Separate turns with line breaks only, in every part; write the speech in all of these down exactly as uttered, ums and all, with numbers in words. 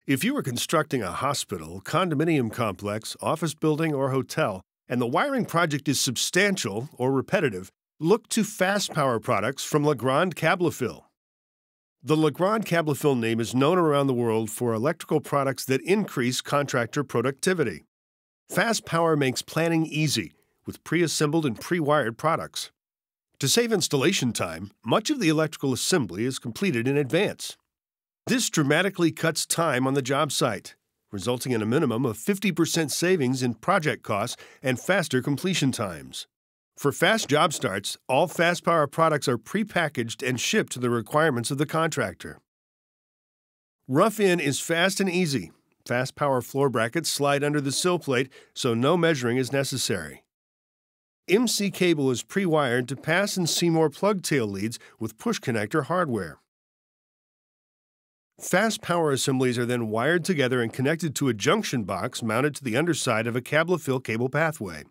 If you are constructing a hospital, condominium complex, office building, or hotel, and the wiring project is substantial or repetitive, look to F A S power products from Legrand Cablofil. The Legrand Cablofil name is known around the world for electrical products that increase contractor productivity. F A S power makes planning easy with pre-assembled and pre-wired products. To save installation time, much of the electrical assembly is completed in advance. This dramatically cuts time on the job site, resulting in a minimum of fifty percent savings in project costs and faster completion times. For fast job starts, all F A S power products are pre-packaged and shipped to the requirements of the contractor. Rough-in is fast and easy. F A S power floor brackets slide under the sill plate, so no measuring is necessary. M C cable is pre-wired to pass and Seymour plug tail leads with push connector hardware. F A S power assemblies are then wired together and connected to a junction box mounted to the underside of a Cablofil cable pathway.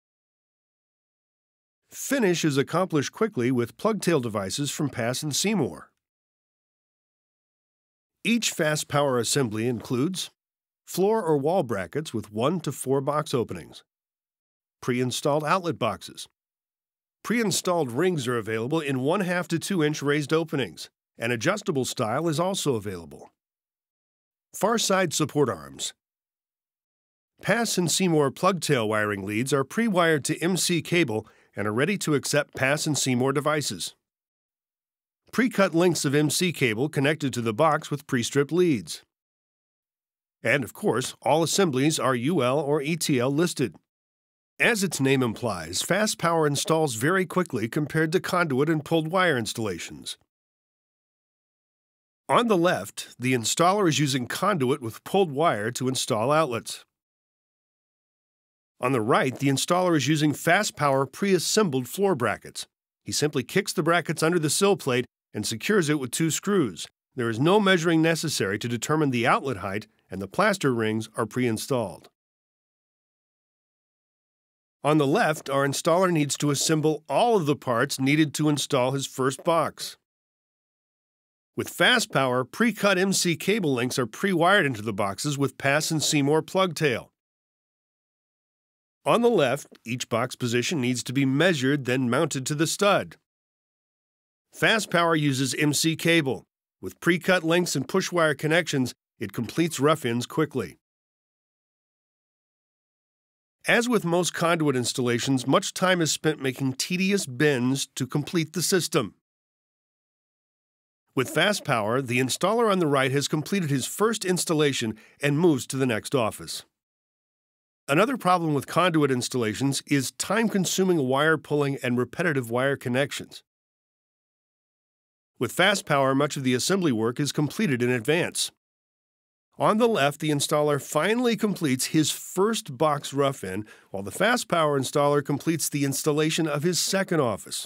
Finish is accomplished quickly with plug tail devices from F A S and Seymour. Each F A S power assembly includes floor or wall brackets with one to four box openings, pre-installed outlet boxes. Pre-installed rings are available in one half to two inch raised openings. An adjustable style is also available. Far side support arms. F A S and Seymour plug tail wiring leads are pre-wired to M C cable and are ready to accept F A S and Seymour devices. Pre-cut lengths of M C cable connected to the box with pre-stripped leads. And of course, all assemblies are U L or E T L listed. As its name implies, F A S power installs very quickly compared to conduit and pulled wire installations. On the left, the installer is using conduit with pulled wire to install outlets. On the right, the installer is using F A S power pre-assembled floor brackets. He simply kicks the brackets under the sill plate and secures it with two screws. There is no measuring necessary to determine the outlet height, and the plaster rings are pre-installed. On the left, our installer needs to assemble all of the parts needed to install his first box. With F A S power, pre-cut M C cable links are pre-wired into the boxes with F A S and Seymour plug tail. On the left, each box position needs to be measured, then mounted to the stud. F A S power uses M C cable. With pre-cut links and push wire connections, it completes rough-ins quickly. As with most conduit installations, much time is spent making tedious bends to complete the system. With F A S power, the installer on the right has completed his first installation and moves to the next office. Another problem with conduit installations is time-consuming wire pulling and repetitive wire connections. With F A S power, much of the assembly work is completed in advance. On the left, the installer finally completes his first box rough-in, while the F A S power installer completes the installation of his second office.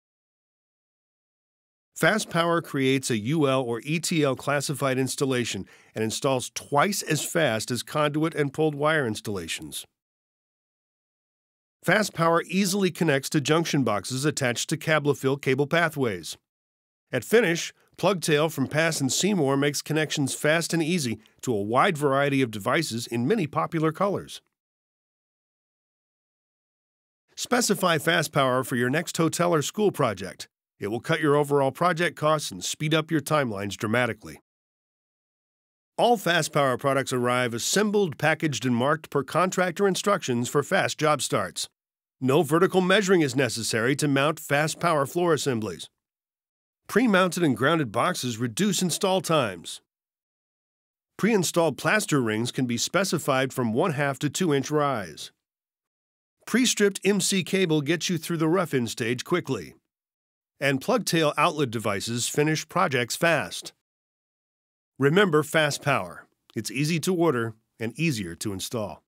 F A S power creates a U L or E T L classified installation and installs twice as fast as conduit and pulled wire installations. F A S power easily connects to junction boxes attached to Cablofil cable pathways. At finish, plug tail from F A S and Seymour makes connections fast and easy to a wide variety of devices in many popular colors. Specify F A S power for your next hotel or school project. It will cut your overall project costs and speed up your timelines dramatically. All F A S power products arrive assembled, packaged, and marked per contractor instructions for fast job starts. No vertical measuring is necessary to mount F A S power floor assemblies. Pre-mounted and grounded boxes reduce install times. Pre-installed plaster rings can be specified from one half to two inch rise. Pre-stripped M C cable gets you through the rough-in stage quickly. And plug-tail outlet devices finish projects fast. Remember F A S power. It's easy to order and easier to install.